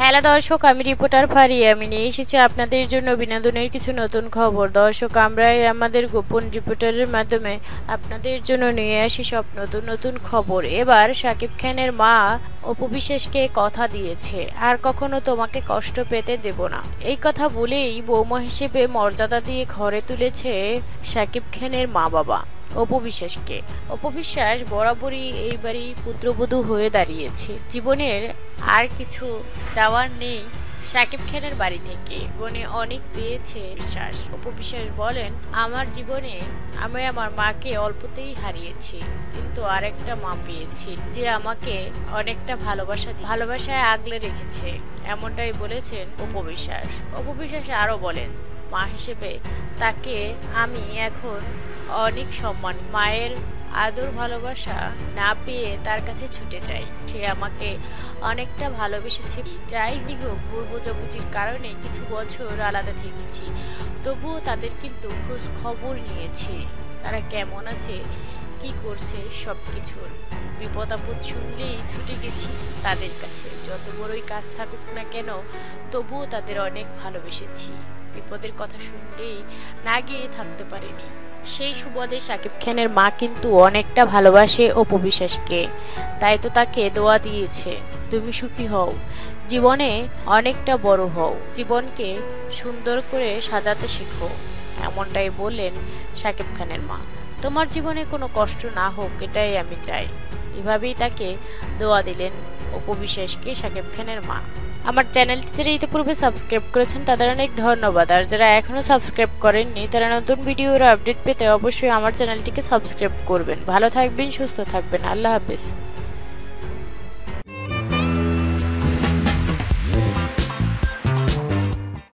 Hello দর্শক, আমি reporter Faria. আমি নিয়ে এসেছি আপনাদের জন্য বিনোদনের কিছু নতুন খবর। দর্শক, আমরাই আমাদের গোপন রিপোর্টারের মাধ্যমে আপনাদের জন্য নিয়ে আসি সব নতুন নতুন খবর। এবার শাকিব খানের মা অপু বিশ্বাসকে কথা দিয়েছে, আর কখনো তোমাকে কষ্ট পেতে দেব না। এই কথা বলেই বৌমা হিসেবে মর্যাদা দিয়ে ঘরে তুলেছে শাকিব খানের মা বাবা অপু বিশ্বাসকে। অপু বিশ্বাস বরাবরই এই বাড়ির পুত্রবধূ হয়ে দাঁড়িয়েছে। জীবনের আর কিছু চাওয়ার নেই শাকিব খানের বাড়ি থেকে। জীবনে অনেক পেয়েছে বিশ্বাস। অপু বিশ্বাস বলেন, আমার জীবনে আমি আমার মাকে অল্পতেই হারিয়েছি, কিন্তু আরেকটা মা পেয়েছি যে আমাকে অনেকটা ভালোবাসায় আগলে রেখেছে। এমনটাই বলেছেন অপু বিশ্বাস। অপু বিশ্বাস আরো বলেন, মা হিসেবে তাকে আমি এখন অনেক সম্মান, মায়ের আদর ভালোবাসা না পেয়ে তার কাছে ছুটে যাই। সে আমাকে অনেকটা ভালোবেসেছে। যাই হোক, ভুল বোঝাবুঝির কারণে কিছু বছর আলাদা থেকেছি, তবুও তাদের কিন্তু খোঁজ খবর নিয়েছি। তারা কেমন আছে, কি করছে, সব কিছুর বিপদ আপদ শুনলেই ছুটে গেছি তাদের কাছে। যত বড়ই কাজ থাকুক না কেন, তবুও তাদের অনেক ভালোবেসেছি। বিপদের কথা শুনলেই না গিয়ে থাকতে পারিনি। সেই সুবাদে শাকিব খানের মা কিন্তু অনেকটা ভালোবাসে অপু বিশ্বাসকে, তাই তো তাকে দোয়া দিয়েছে, তুমি সুখী হও, জীবনে অনেকটা বড় হও, জীবনকে সুন্দর করে সাজাতে শেখো। এমনটাই বললেন শাকিব খানের মা। তোমার জীবনে কোনো কষ্ট না হোক, এটাই আমি চাই। এভাবেই তাকে দোয়া দিলেন অপু বিশ্বাসকে শাকিব খানের মা। আমার চ্যানেলটি যারা ইতিপূর্বে সাবস্ক্রাইব করেছেন তাদের অনেক ধন্যবাদ, আর যারা এখনো সাবস্ক্রাইব করেননি তারা নতুন ভিডিওর আপডেট পেতে অবশ্যই আমার চ্যানেলটিকে সাবস্ক্রাইব করবেন। ভালো থাকবেন, সুস্থ থাকবেন, আল্লাহ হাফেজ।